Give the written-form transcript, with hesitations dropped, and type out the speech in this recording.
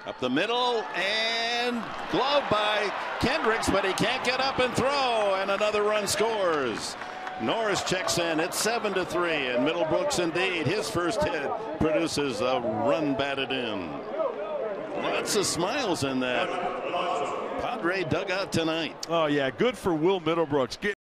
Up the middle and glove by Kendricks, but he can't get up and throw, and another run scores. Norris checks in. It's 7-3, and Middlebrooks, indeed, his first hit produces a run batted in. Lots of smiles in that Padre dugout tonight. Oh yeah, good for Will Middlebrooks.